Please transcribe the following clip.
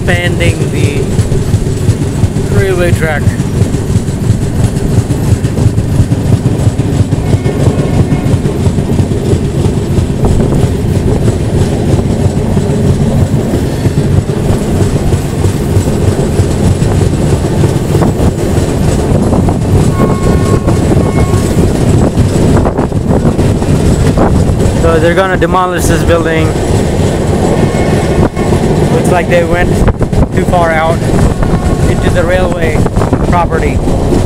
expanding the railway track. So they're gonna demolish this building. Looks like they went too far out into the railway property.